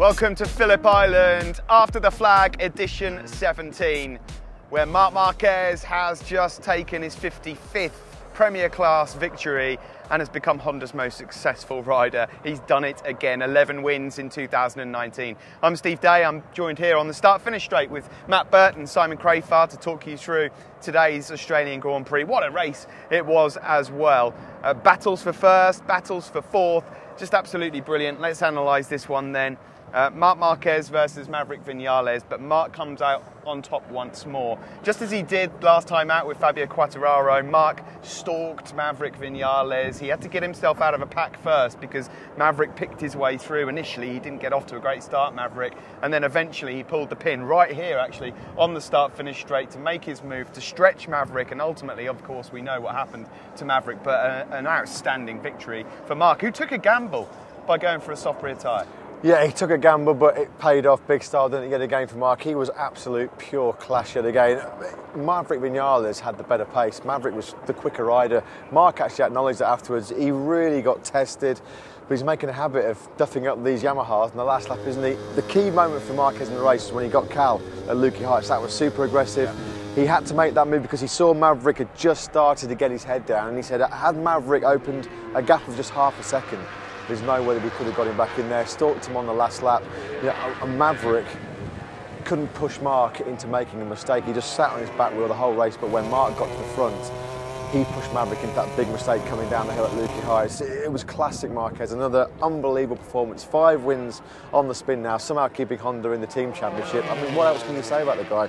Welcome to Phillip Island, After the Flag edition 17, where Marc Marquez has just taken his 55th Premier Class victory and has become Honda's most successful rider. He's done it again, 11 wins in 2019. I'm Steve Day, I'm joined here on the start-finish straight with Matt Burt and Simon Crafar to talk you through today's Australian Grand Prix. What a race it was as well. Battles for first, battles for fourth, just absolutely brilliant. Let's analyse this one then. Marc Marquez versus Maverick Vinales, but Marc comes out on top once more. Just as he did last time out with Fabio Quartararo, Marc stalked Maverick Vinales. He had to get himself out of a pack first because Maverick picked his way through. Initially, he didn't get off to a great start, Maverick, and then eventually he pulled the pin right here, actually, on the start-finish straight to make his move, to stretch Maverick, and ultimately, of course, we know what happened to Maverick, but an outstanding victory for Marc, who took a gamble by going for a soft rear tyre. Yeah, he took a gamble, but it paid off big style, didn't it, yet again for Marc? He was absolute pure class yet again. Maverick Vinales had the better pace. Maverick was the quicker rider. Marc actually acknowledged that afterwards. He really got tested, but he's making a habit of duffing up these Yamahas in the last lap, isn't he? The key moment for Marquez in the race was when he got Cal at Lukey Heights. That was super aggressive. Yeah. He had to make that move because he saw Maverick had just started to get his head down, and he said, had Maverick opened a gap of just half a second, there's no way that we could have got him back in there. Stalked him on the last lap. And Maverick couldn't push Marc into making a mistake. He just sat on his back wheel the whole race, but when Marc got to the front, he pushed Maverick into that big mistake coming down the hill at Lukey Heights. It was classic Marquez, another unbelievable performance. 5 wins on the spin now, somehow keeping Honda in the team championship. I mean, what else can you say about the guy?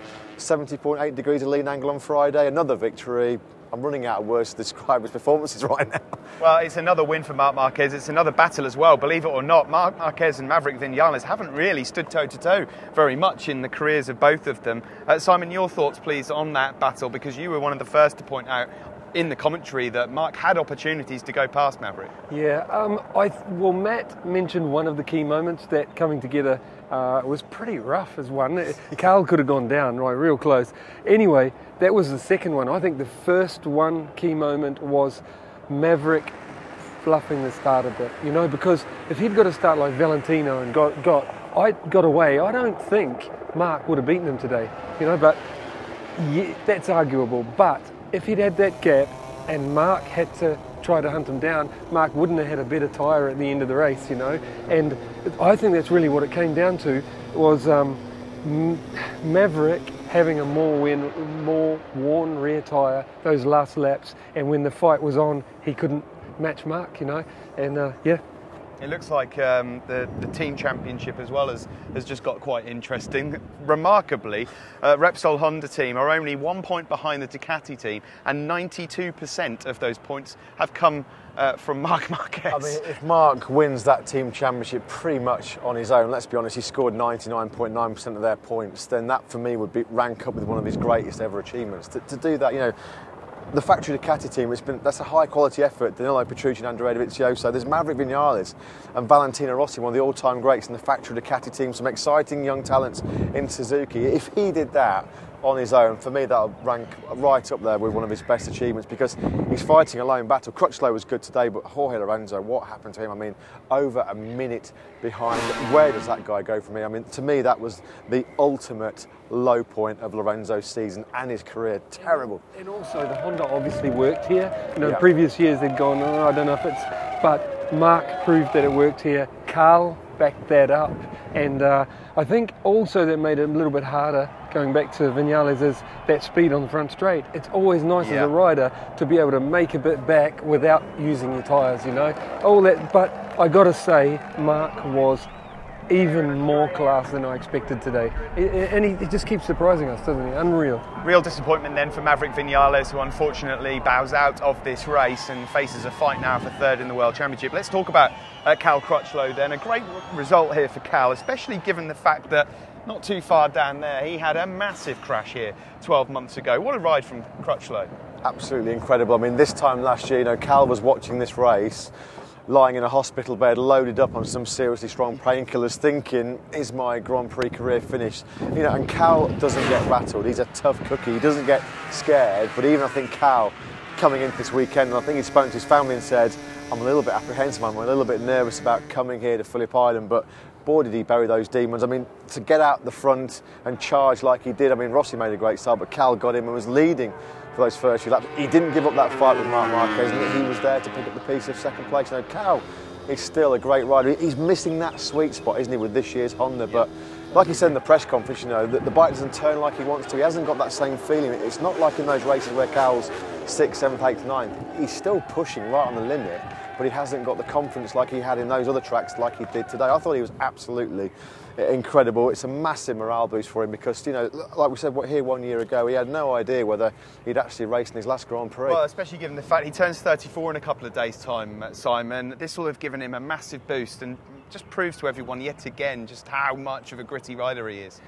70.8 degrees of lean angle on Friday, another victory. I'm running out of words to describe his performances right now. Well, it's another win for Marc Marquez. It's another battle as well. Believe it or not, Marc Marquez and Maverick Vinales haven't really stood toe-to-toe very much in the careers of both of them. Simon, your thoughts, please, on that battle, because you were one of the first to point out in the commentary that Marc had opportunities to go past Maverick. Yeah, well, Matt mentioned one of the key moments, that coming together was pretty rough as one. Carl could have gone down, right, real close. Anyway, that was the second one. I think the first one key moment was Maverick fluffing the start a bit, because if he'd got a start like Valentino and got away, I don't think Marc would have beaten him today, but yeah, that's arguable. But if he'd had that gap and Marc had to try to hunt him down, Marc wouldn't have had a better tyre at the end of the race, And I think that's really what it came down to, was Maverick having a more worn rear tyre those last laps, and when the fight was on, he couldn't match Marc, and yeah. It looks like the team championship as well has just got quite interesting. Remarkably, Repsol Honda team are only 1 point behind the Ducati team, and 92% of those points have come from Marc Marquez. I mean, if Marc wins that team championship pretty much on his own, let's be honest, he scored 99.9% of their points, then that for me would rank up with one of his greatest ever achievements. To do that, the factory Ducati team, that's a high quality effort. Danilo Petrucci and Andrea Dovizioso. There's Maverick Vinales and Valentino Rossi, one of the all-time greats in the factory Ducati team, some exciting young talents in Suzuki. If he did that on his own, for me that'll rank right up there with one of his best achievements, because he's fighting a lone battle. Crutchlow was good today, but Jorge Lorenzo, what happened to him? I mean, over a minute behind. Where does that guy go from here? I mean, to me that was the ultimate low point of Lorenzo's season and his career. Terrible. And also the Honda obviously worked here. Previous years they'd gone, I don't know if it's, but Marc proved that it worked here. Carl backed that up, and I think also that made it a little bit harder, going back to Vinales, is that speed on the front straight. It's always nice as a rider to be able to make a bit back without using your tyres, all that. But I got to say, Marc was even more class than I expected today. And he just keeps surprising us, doesn't he? Unreal. Real disappointment then for Maverick Vinales, who unfortunately bows out of this race and faces a fight now for third in the World Championship. Let's talk about Cal Crutchlow then. A great result here for Cal, especially given the fact that not too far down there, he had a massive crash here 12 months ago. What a ride from Crutchlow. Absolutely incredible. I mean, this time last year, Cal was watching this race, lying in a hospital bed, loaded up on some seriously strong painkillers, thinking, is my Grand Prix career finished? And Cal doesn't get rattled. He's a tough cookie. He doesn't get scared. But even I think Cal, coming into this weekend, and I think he spoke to his family and said, I'm a little bit apprehensive, I'm a little bit nervous about coming here to Phillip Island, but boy, did he bury those demons. I mean, to get out the front and charge like he did, I mean, Rossi made a great start, but Cal got him and was leading for those first few laps. He didn't give up that fight with Marc Marquez, and he was there to pick up the piece of second place. Now, Cal is still a great rider. He's missing that sweet spot, isn't he, with this year's Honda, but like he said in the press conference, you know, the bike doesn't turn like he wants to. He hasn't got that same feeling. It's not like in those races where Cal's 6th, 7th, 8th, 9th. He's still pushing right on the limit, but he hasn't got the confidence like he had in those other tracks like he did today. I thought he was absolutely incredible. It's a massive morale boost for him because, you know, like we said here 1 year ago, he had no idea whether he'd actually raced in his last Grand Prix. Well, especially given the fact he turns 34 in a couple of days' time, Simon. This will have given him a massive boost and just proves to everyone yet again just how much of a gritty rider he is.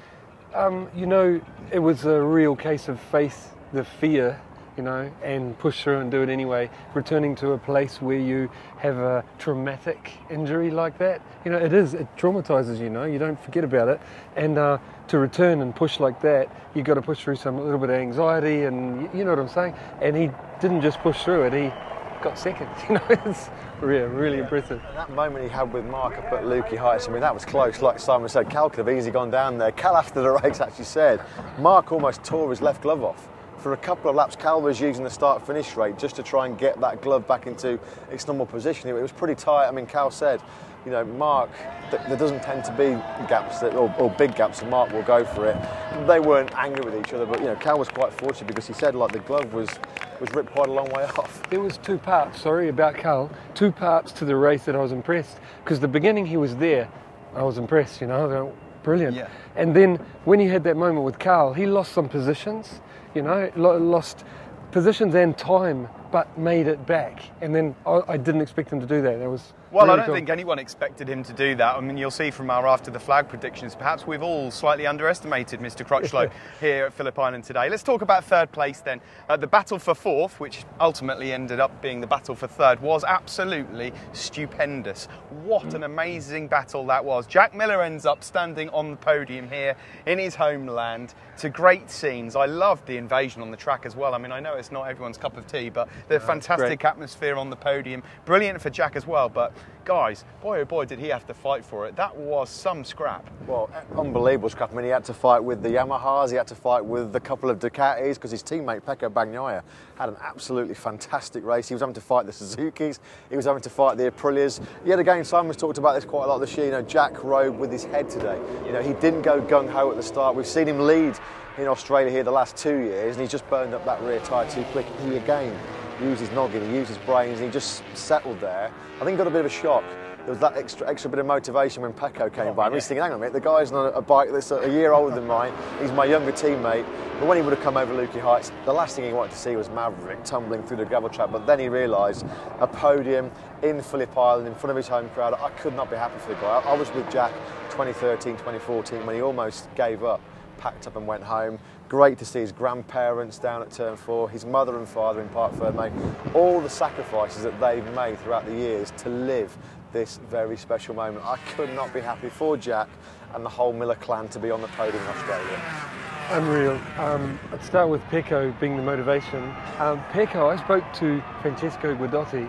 You know, it was a real case of face the fear, you know, and push through and do it anyway. Returning to a place where you have a traumatic injury like that, you know, it traumatises you, know, you don't forget about it. And to return and push like that, you've got to push through a little bit of anxiety, and you know what I'm saying? And he didn't just push through it, he got second, you know, it's really impressive. And that moment he had with Marc up at Lukey Heights, I mean, that was close. Like Simon said, Cal could have easily gone down there. Cal, after the race, actually said Marc almost tore his left glove off. For a couple of laps, Cal was using the start-finish rate just to try and get that glove back into its normal position. It was pretty tight. I mean, Cal said, you know, Marc, there doesn't tend to be gaps or big gaps, and Marc will go for it. They weren't angry with each other, but, you know, Cal was quite fortunate because he said, like, the glove was ripped quite a long way off. There was two parts about Cal, two parts to the race that I was impressed, because the beginning he was there, I was impressed, you know, brilliant. Yeah. And then when he had that moment with Cal, he lost some positions, you know, lost positions and time, but made it back. And then I didn't expect him to do that. That was well, really I don't think anyone expected him to do that. I mean, you'll see from our after the flag predictions, perhaps we've all slightly underestimated Mr. Crutchlow here at Phillip Island today. Let's talk about third place then. The battle for fourth, which ultimately ended up being the battle for third, was absolutely stupendous. What an amazing battle that was. Jack Miller ends up standing on the podium here in his homeland to great scenes. I loved the invasion on the track as well. I mean, I know it's not everyone's cup of tea, but the fantastic atmosphere on the podium. Brilliant for Jack as well, but guys, boy oh boy did he have to fight for it. That was some scrap. Well, unbelievable scrap. I mean, he had to fight with the Yamahas, he had to fight with a couple of Ducatis, because his teammate Pecco Bagnaia had an absolutely fantastic race. He was having to fight the Suzukis, he was having to fight the Aprilias. Yet again, Simon's talked about this quite a lot this year. You know, Jack rode with his head today. You know, he didn't go gung-ho at the start. We've seen him lead in Australia here the last 2 years, and he's just burned up that rear tyre too quick. He again used his noggin, he used his brains, and he just settled there. I think got a bit of a shock. There was that extra bit of motivation when Pecco came by. He's thinking, hang on a minute, the guy's on a bike that's a year older than mine. He's my younger teammate. But when he would have come over Lukey Heights, the last thing he wanted to see was Maverick tumbling through the gravel trap. But then he realised a podium in Phillip Island in front of his home crowd. I could not be happy for the guy. I was with Jack 2013, 2014 when he almost gave up, packed up and went home. Great to see his grandparents down at Turn 4, his mother and father in Parc Ferme, all the sacrifices that they've made throughout the years to live this very special moment. I could not be happy for Jack and the whole Miller clan to be on the podium in Australia. Unreal. I'd start with Pecco being the motivation. Pecco, I spoke to Francesco Guidotti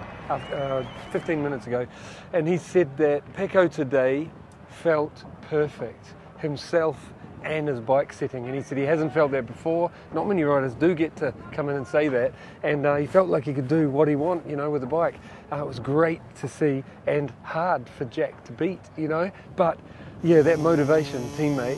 15 minutes ago, and he said that Pecco today felt perfect, himself and his bike setting, and he said he hasn't felt that before. Not many riders do get to come in and say that, and he felt like he could do what he want, you know, with the bike. It was great to see and hard for Jack to beat, you know, but yeah, that motivation, teammate.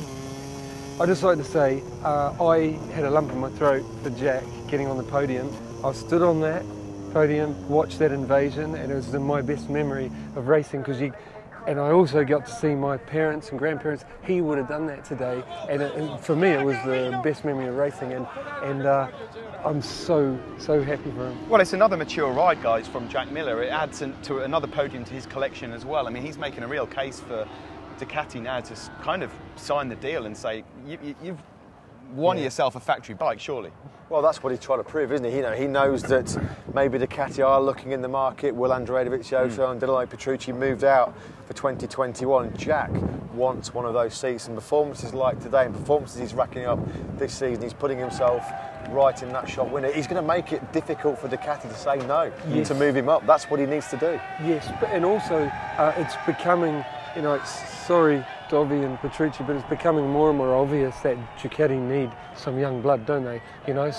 I just like to say, I had a lump in my throat for Jack getting on the podium. I stood on that podium, watched that invasion, and it was my best memory of racing, because and I also got to see my parents and grandparents. He would have done that today, and for me it was the best memory of racing, and I'm so happy for him. Well, it's another mature ride, guys, from Jack Miller. It adds to another podium to his collection as well. I mean, he's making a real case for Ducati now to kind of sign the deal and say, you've won yourself a factory bike, surely. Well, that's what he's trying to prove, isn't he? You know, he knows that maybe Ducati are looking in the market. Will Andrea Dovizioso and Danilo Petrucci moved out for 2021. Jack wants one of those seats, and performances like today and performances he's racking up this season, he's putting himself right in that shot winner. He's going to make it difficult for Ducati to say no, to move him up. That's what he needs to do. Yes, and also it's becoming you know, sorry, Dovi and Petrucci, but it's becoming more and more obvious that Ducati need some young blood, don't they? You know,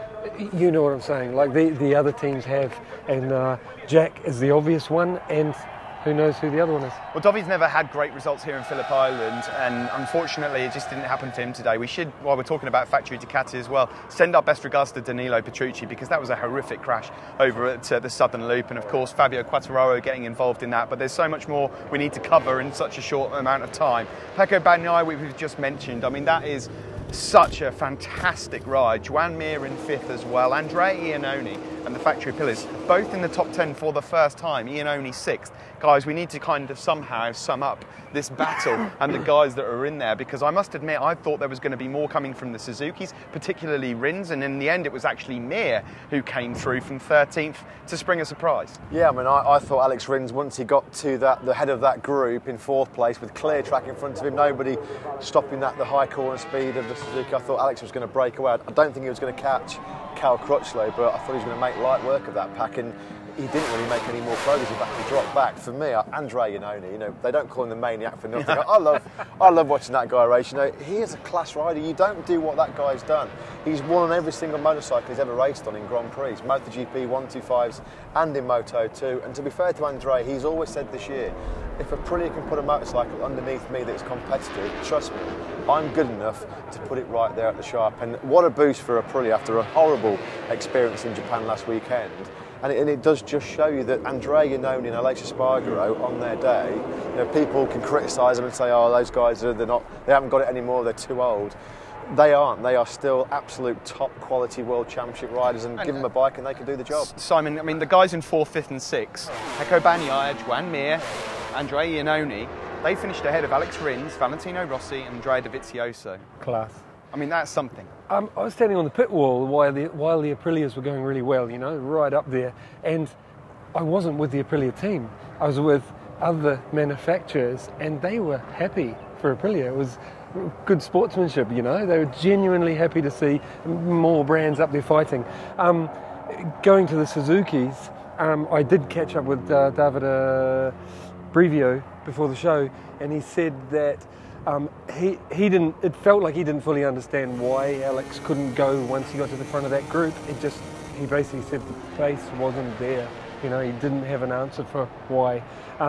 you know what I'm saying, like the other teams have, and Jack is the obvious one, and who knows who the other one is. Well, Dovi's never had great results here in Phillip Island, and unfortunately it just didn't happen to him today. We should, while we're talking about Factory Ducati as well, send our best regards to Danilo Petrucci, because that was a horrific crash over at the Southern Loop, and of course Fabio Quartararo getting involved in that, but there's so much more we need to cover in such a short amount of time. Pecco Bagnaia, we've just mentioned, I mean, that is such a fantastic ride. Joan Mir in 5th as well. Andrea Iannone and the Factory Pillars both in the top 10 for the first time. Iannone 6th. Guys, we need to kind of somehow sum up this battle and the guys that are in there, because I must admit I thought there was going to be more coming from the Suzukis, particularly Rins, and in the end it was actually Mir who came through from 13th to spring a surprise. Yeah, I mean, I thought Alex Rins, once he got to the head of that group in 4th place with clear track in front of him, nobody stopping the high corner speed of the Suzuki, I thought Alex was going to break away. I don't think he was going to catch Cal Crutchlow, but I thought he was going to make light work of that pack, and he didn't really make any more progress. In fact, he dropped back. For me, Andrea Iannone, you know, they don't call him the maniac for nothing. I love watching that guy race. You know, he is a class rider. You don't do what that guy's done. He's won on every single motorcycle he's ever raced on in Grand Prix, MotoGP 125s and in Moto2. And to be fair to Andrea, he's always said this year, if Aprilia can put a motorcycle underneath me that's competitive, trust me, I'm good enough to put it right there at the sharp. And what a boost for Aprilia after a horrible experience in Japan last weekend. And it does just show you that Andrea Iannone and Aleix Espargaro on their day, you know, people can criticise them and say, oh, those guys, they haven't got it anymore, they're too old. They aren't. They are still absolute top quality World Championship riders, and give them a bike and they can do the job. Simon, I mean, the guys in 4th, 5th and 6th, Pecco Bagnaia, Joan Mir, Andrea Iannone, they finished ahead of Alex Rins, Valentino Rossi and Andrea Dovizioso. Class. I mean, that's something. I was standing on the pit wall while the Aprilias were going really well, you know, right up there. And I wasn't with the Aprilia team. I was with other manufacturers, and they were happy for Aprilia. It was good sportsmanship, you know. They were genuinely happy to see more brands up there fighting. Going to the Suzukis, I did catch up with David Brivio before the show, and he said that he didn't. It felt like he didn't fully understand why Alex couldn't go once he got to the front of that group. He basically said the pace wasn't there. You know, he didn't have an answer for why.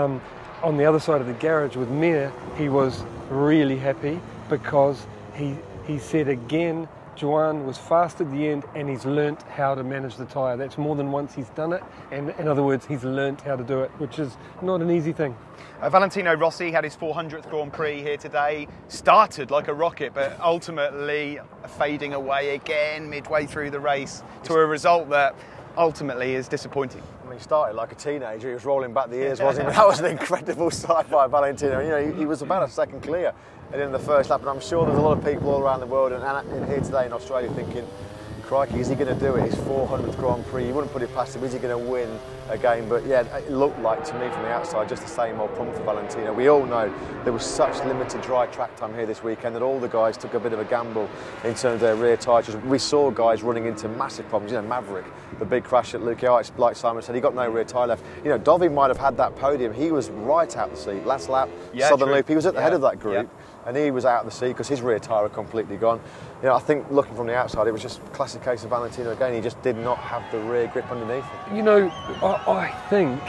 On the other side of the garage with Mir, he was really happy because he said again, Joan was fast at the end, and he's learnt how to manage the tyre. That's more than once he's done it, and in other words, he's learnt how to do it, which is not an easy thing. Valentino Rossi had his 400th Grand Prix here today. Started like a rocket, but ultimately fading away again midway through the race to a result that ultimately is disappointing. I mean, he started like a teenager. He was rolling back the ears, wasn't he? That was an incredible sight by Valentino. You know, he was about a second clear at the end of the first lap, and I'm sure there's a lot of people all around the world and in here today in Australia thinking, crikey, is he going to do it? His 400th Grand Prix. You wouldn't put it past him. Is he going to win again? But yeah, it looked like to me from the outside just the same old problem for Valentino. We all know there was such limited dry track time here this weekend that all the guys took a bit of a gamble in terms of their rear tyres. We saw guys running into massive problems. You know, Maverick, the big crash at Lukic, like Simon said, he got no rear tyre left. You know, Dovi might have had that podium. He was right out the seat. Last lap, Southern Loop, he was at the head of that group. And he was out of the seat because his rear tyre had completely gone. You know, I think looking from the outside, it was just a classic case of Valentino again. He just did not have the rear grip underneath him. You know, I think,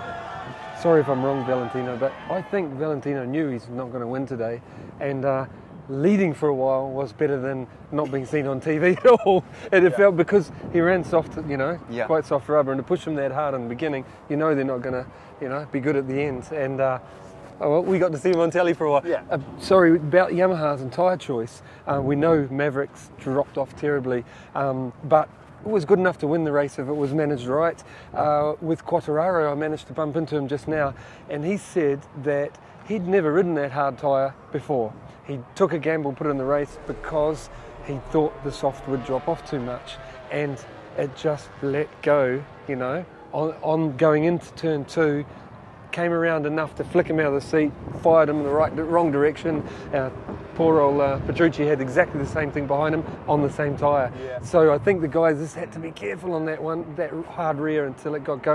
sorry if I'm wrong, Valentino, but I think Valentino knew he's not going to win today, and leading for a while was better than not being seen on TV at all. And it felt, because he ran soft, you know, quite soft rubber, and to push them that hard in the beginning, you know they're not going to, you know, be good at the end. And oh, well, we got to see him on telly for a while. Yeah. Sorry, about Yamaha's and tyre choice. We know Mavericks dropped off terribly, but it was good enough to win the race if it was managed right. With Quartararo, I managed to bump into him just now, and he said that he'd never ridden that hard tyre before. He took a gamble, put it in the race because he thought the soft would drop off too much, and it just let go, you know, on going into turn 2. Came around enough to flick him out of the seat, fired him in the wrong direction. Poor old Petrucci had exactly the same thing behind him on the same tyre. Yeah. So I think the guys just had to be careful on that one, that hard rear, until it got going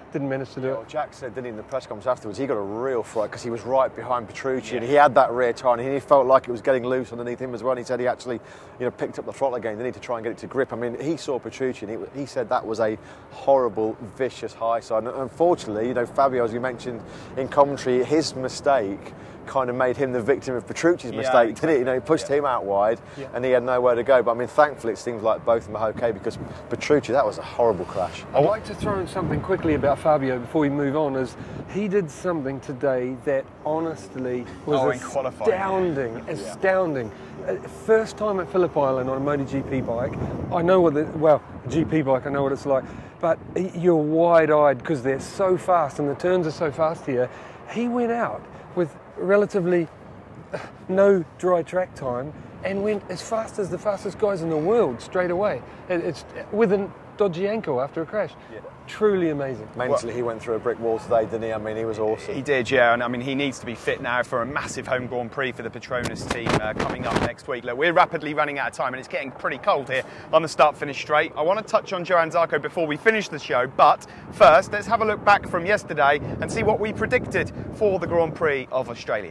didn't manage to do Well, it. Jack said, didn't he, in the press conference afterwards, he got a real fright because he was right behind Petrucci and he had that rear tyre and he felt like it was getting loose underneath him as well. And he said he actually, picked up the throttle again. They need to try and get it to grip. I mean, he saw Petrucci and he said that was a horrible, vicious high side. And unfortunately, Fabio, as you mentioned in commentary, his mistake kind of made him the victim of Petrucci's mistake, didn't it? He pushed him out wide and he had nowhere to go. But I mean, thankfully, it seems like both of them are okay because Petrucci, that was a horrible crash. I'd like to throw in something quickly about Fabio before we move on. Is he did something today that honestly was astounding. First time at Phillip Island on a MotoGP bike. I know what GP bike, I know what it's like. But you're wide-eyed because they're so fast and the turns are so fast here. He went out with relatively no dry track time and went as fast as the fastest guys in the world straight away. It's with a dodgy ankle after a crash. Yeah. Truly amazing. Mentally, he went through a brick wall today, didn't he? I mean, he was awesome. He did, yeah. And I mean, he needs to be fit now for a massive home Grand Prix for the Petronas team coming up next week. Look, we're rapidly running out of time and it's getting pretty cold here on the start-finish straight. I want to touch on Johann Zarco before we finish the show, but first, let's have a look back from yesterday and see what we predicted for the Grand Prix of Australia.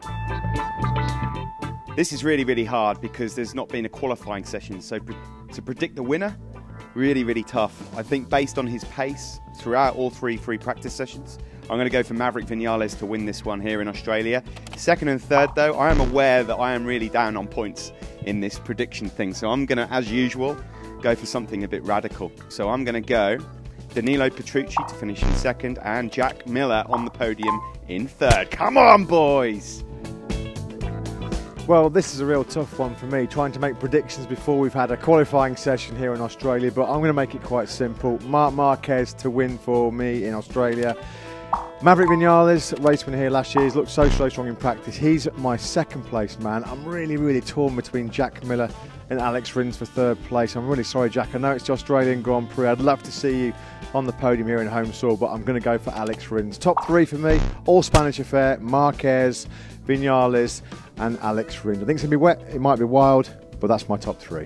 This is really, really hard because there's not been a qualifying session, so to predict the winner, really, really tough. I think based on his pace throughout all three free practice sessions, I'm going to go for Maverick Vinales to win this one here in Australia. Second and third, though, I am aware that I am really down on points in this prediction thing. So I'm going to, as usual, go for something a bit radical. So I'm going to go Danilo Petrucci to finish in second and Jack Miller on the podium in third. Come on, boys! Well, this is a real tough one for me, trying to make predictions before we've had a qualifying session here in Australia, but I'm going to make it quite simple. Marc Marquez to win for me in Australia. Maverick Vinales, race winner here last year, he's looked so strong in practice. He's my second place man. I'm really torn between Jack Miller and Alex Rins for third place. I'm really sorry, Jack. I know it's the Australian Grand Prix. I'd love to see you on the podium here in home soil, but I'm going to go for Alex Rins. Top three for me, all Spanish affair, Marquez, Vinales and Alex Rins. I think it's going to be wet, it might be wild, but that's my top three.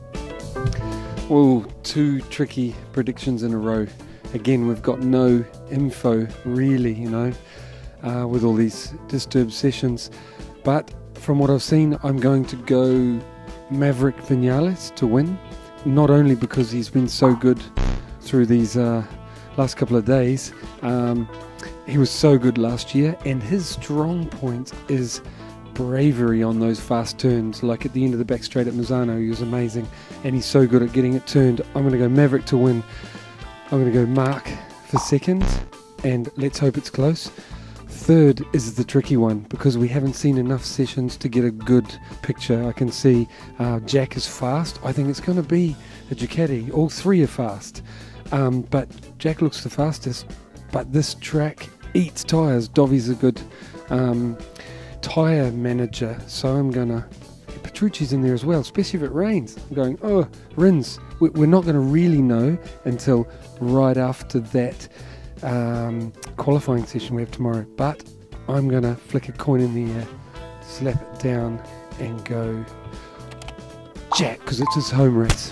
Well, two tricky predictions in a row. Again, we've got no info really, with all these disturbed sessions. But from what I've seen, I'm going to go Maverick Vinales to win. Not only because he's been so good through these last couple of days. He was so good last year, and his strong point is bravery on those fast turns. Like at the end of the back straight at Misano, he was amazing, and he's so good at getting it turned. I'm going to go Maverick to win. I'm going to go Mark for second, and let's hope it's close. Third is the tricky one because we haven't seen enough sessions to get a good picture. I can see Jack is fast. I think it's going to be a Ducati. All three are fast, but Jack looks the fastest. But this track eats tyres. Dovi's a good tyre manager, so I'm going to... Petrucci's in there as well, especially if it rains. I'm going, Rins. We're not going to really know until right after that qualifying session we have tomorrow. But I'm going to flick a coin in the air, slap it down and go Jack, because it's his home race.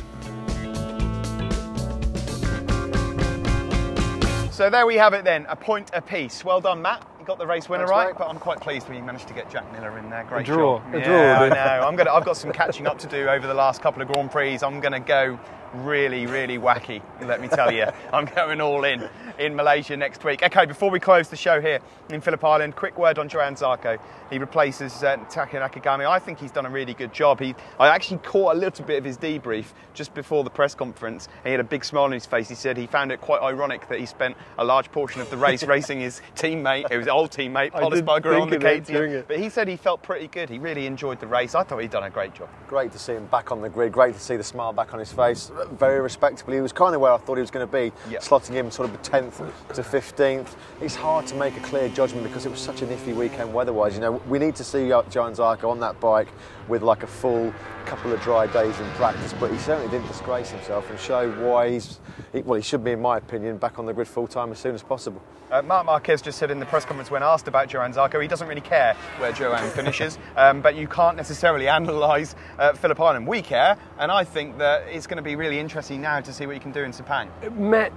So there we have it then, a point apiece. Well done, Matt. You got the race winner right, great. But I'm quite pleased we managed to get Jack Miller in there. Great draw. job. A Yeah, draw. I know. I've got some catching up to do over the last couple of Grand Prix. I'm going to go really wacky, let me tell you. I'm going all in Malaysia next week. Okay, before we close the show here in Phillip Island, quick word on Johann Zarco. He replaces Taka Nakagami. I think he's done a really good job. I actually caught a little bit of his debrief just before the press conference. He had a big smile on his face. He said he found it quite ironic that he spent a large portion of the race racing his teammate, his old teammate, Polisbugger on the KTM. But he said he felt pretty good. He really enjoyed the race. I thought he'd done a great job. Great to see him back on the grid. Great to see the smile back on his face. Very respectable. He was kind of where I thought he was going to be, slotting him sort of 10th to 15th. It's hard to make a clear judgment because it was such an iffy weekend weather-wise. We need to see Johann Zarco on that bike with like a full couple of dry days in practice, but he certainly didn't disgrace himself and show why he should be, in my opinion, back on the grid full-time as soon as possible. Marc Marquez just said in the press conference when asked about Johann Zarco, he doesn't really care where Johann finishes, but you can't necessarily analyse Phillip Island. We care, and I think that it's going to be really interesting now to see what you can do in Sepang. Matt,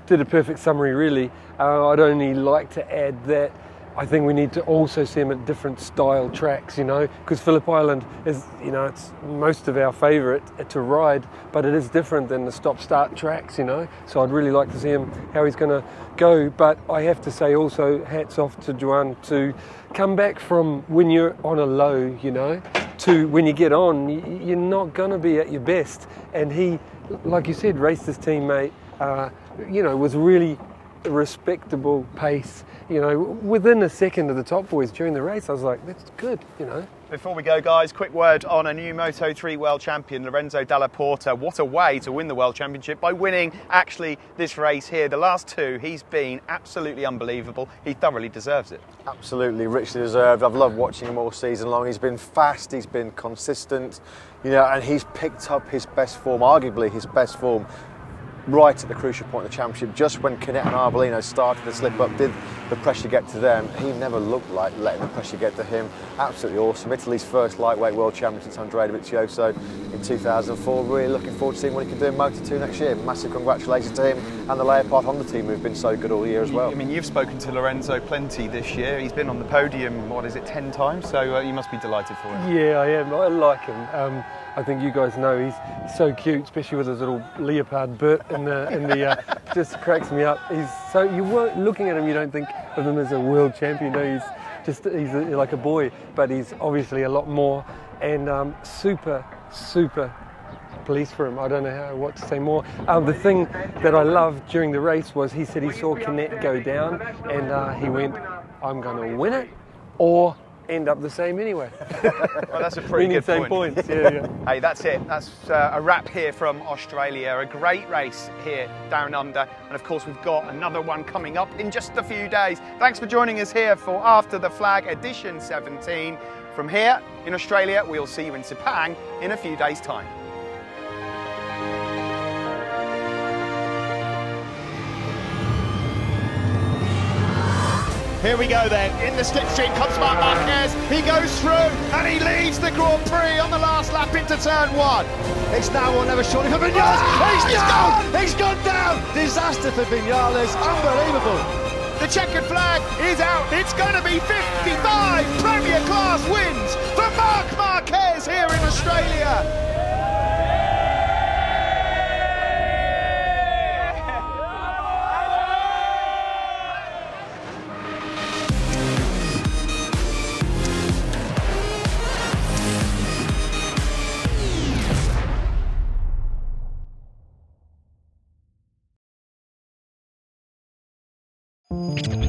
did a perfect summary, really. I'd only like to add that I think we need to also see them at different style tracks, you know, because Phillip Island is, you know, it's most of our favourite to ride, but it is different than the stop-start tracks, you know. So I'd really like to see him, how he's going to go. But I have to say also, hats off to Juan to come back from when you're on a low, you know, to when you get on, you're not going to be at your best. And he, like you said, raced his teammate, you know, was really a respectable pace, you know, within a second of the top boys during the race. I was like, that's good, you know. Before we go, guys, quick word on a new Moto3 World Champion, Lorenzo Dalla Porta. What a way to win the World Championship by winning, actually, this race here. The last two, he's been absolutely unbelievable. He thoroughly deserves it. Absolutely, richly deserved. I've loved watching him all season long. He's been fast, he's been consistent, you know, and he's picked up his best form, arguably his best form, right at the crucial point of the championship. Just when Canet and Arbolino started to slip up, did the pressure get to them, he never looked like letting the pressure get to him. Absolutely awesome. Italy's first lightweight world champion since Andrea Dovizioso in 2004. Really looking forward to seeing what he can do in Moto2 next year. Massive congratulations to him and the Leopard Honda team, who've been so good all year as well. I mean, you've spoken to Lorenzo plenty this year. He's been on the podium, what is it, 10 times? So you must be delighted for him. Yeah, I am. I like him. I think you guys know he's so cute, especially with his little leopard bit in the just cracks me up. He's so, you weren't looking at him, you don't think of him as a world champion. No, he's like a boy, but he's obviously a lot more, and super pleased for him. I don't know what to say more. The thing that I loved during the race was he said he saw Canet go down, and he went, I'm going to win it, or end up the same anyway. Well, that's a pretty good same point. Points. Yeah. Hey, that's it. That's a wrap here from Australia. A great race here down under. And of course, we've got another one coming up in just a few days. Thanks for joining us here for After the Flag Edition 17. From here in Australia, we'll see you in Sepang in a few days' time. Here we go then, in the slipstream comes Marc Marquez, he goes through and he leads the Grand Prix on the last lap into turn one. It's now or never surely for Vinales. He's gone down! Disaster for Vinales, unbelievable. The checkered flag is out, it's going to be 55 Premier Class wins for Marc Marquez here in Australia. Thank you.